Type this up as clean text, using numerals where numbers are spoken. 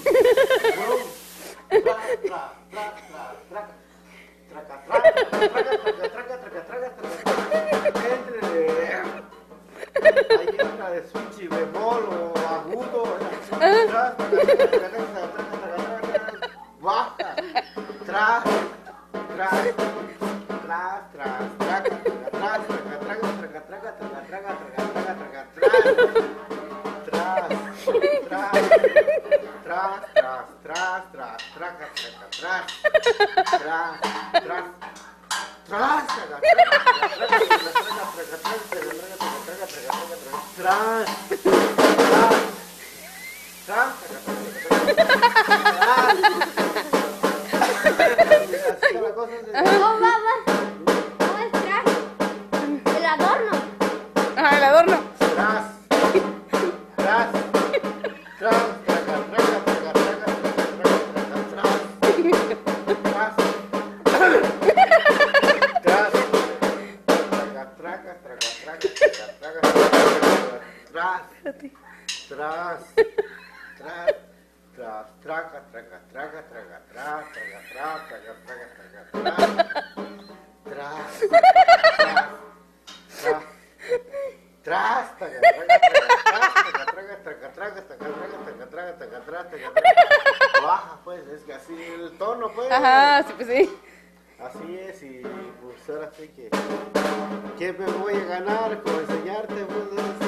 Ahí entra de switch bemol o agudo, baja, tras, ¿Cómo es tras? El adorno. Ajá, el adorno. Baja, pues, es que así el tono, pues. Ajá, sí, pues sí. Así es, y pues ahora sí que me voy a ganar con enseñarte, pues.